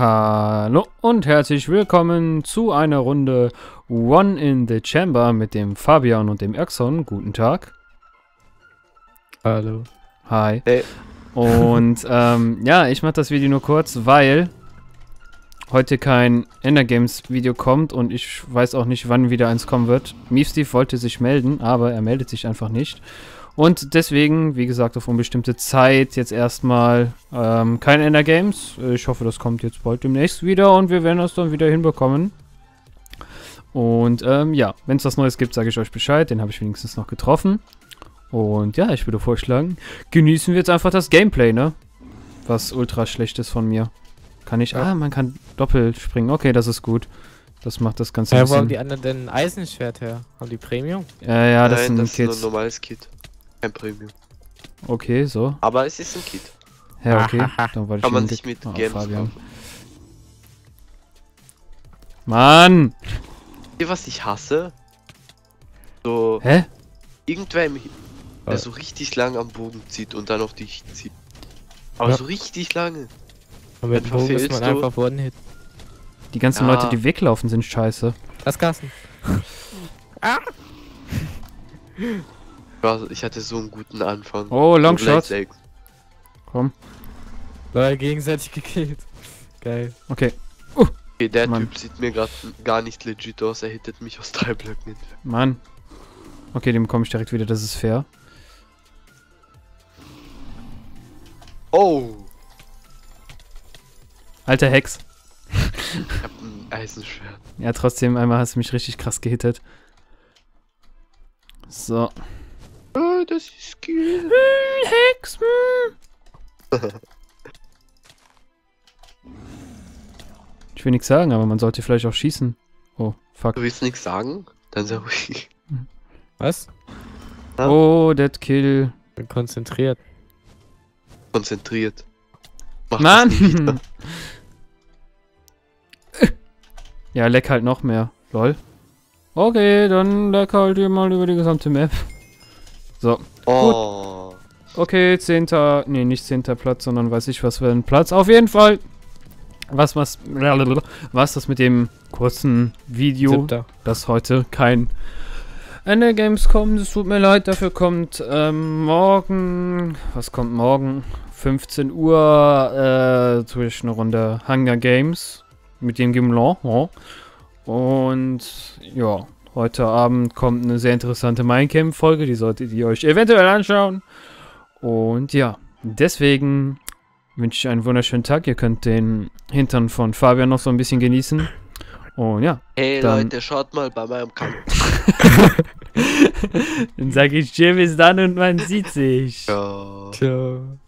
Hallo und herzlich willkommen zu einer Runde One in the Chamber mit dem Fabian und dem Erxon. Guten Tag. Hallo. Hi. Hey. Und ja, ich mache das Video nur kurz, weil heute kein Endergames Video kommt und ich weiß auch nicht, wann wieder eins kommen wird. Miefsteve wollte sich melden, aber er meldet sich einfach nicht. Und deswegen, wie gesagt, auf unbestimmte Zeit jetzt erstmal kein Endergames. Ich hoffe, das kommt jetzt bald demnächst wieder und wir werden das dann wieder hinbekommen. Und ja, wenn es was Neues gibt, sage ich euch Bescheid. Den habe ich wenigstens noch getroffen. Und ja, ich würde vorschlagen, genießen wir jetzt einfach das Gameplay, ne? Was ultra schlecht ist von mir. Kann ich... Ah, man kann doppelt springen. Okay, das ist gut. Das macht das Ganze ein bisschen... Wo haben die anderen denn Eisenschwert her? Haben die Premium? Ja, das Nein, sind das ist nur Kids. ein normales Kit. Kein Premium. Okay, so. Aber es ist ein Kit. Ja, okay. Dann wollte ich Kann man ihn sich mit oh, Games Fabian. kaufen. Mann! Wisst ihr, was ich hasse? So, Hä? irgendwer der so richtig lang am Bogen zieht und dann auf dich zieht. Aber Ja. so richtig lange. Und mit dem Bogen ist man verfehlst du? einfach One-Hit. Die ganzen Ja. Leute, die weglaufen, sind scheiße. Das Gassen. Ich hatte so einen guten Anfang. Oh, Longshot. So gleich 6. Komm. Weil gegenseitig gekillt. Geil. Okay. Okay, der Mann. Typ sieht mir gerade gar nicht legit aus. Er hittet mich aus 3 Blöcken entfernt. Mann. Okay, dem bekomme ich direkt wieder. Das ist fair. Oh! Alter Hex. Ich hab ein Eisenschwert. Ja, trotzdem, einmal hast du mich richtig krass gehittet. So. Oh, das ist Skill. Hex. Ich will nichts sagen, aber man sollte vielleicht auch schießen. Oh, fuck. Du willst nichts sagen? Dann sag ich. Was? Ja. Oh, Dead Kill. Bin konzentriert. Konzentriert. Mach das nie wieder. Mann! Ja, leck halt noch mehr. Lol. Okay, dann leck halt hier mal über die gesamte Map. So. Oh. Okay, 10. Nee, nicht 10. Platz, sondern weiß ich was für ein Platz. Auf jeden Fall. Was das mit dem kurzen Video, 7. dass heute kein Endergames kommt. Es tut mir leid, dafür kommt morgen. Was kommt morgen? 15 Uhr durch eine Runde Hunger Games mit dem Gimlon. Ja. Und ja, heute Abend kommt eine sehr interessante Minecamp-Folge. Die solltet ihr euch eventuell anschauen. Und ja, deswegen wünsche ich einen wunderschönen Tag. Ihr könnt den Hintern von Fabian noch so ein bisschen genießen. Und ja, Hey dann- Leute, schaut mal bei meinem Kanal. dann sage ich Tschüss, bis dann und man sieht sich. Ja. Ciao.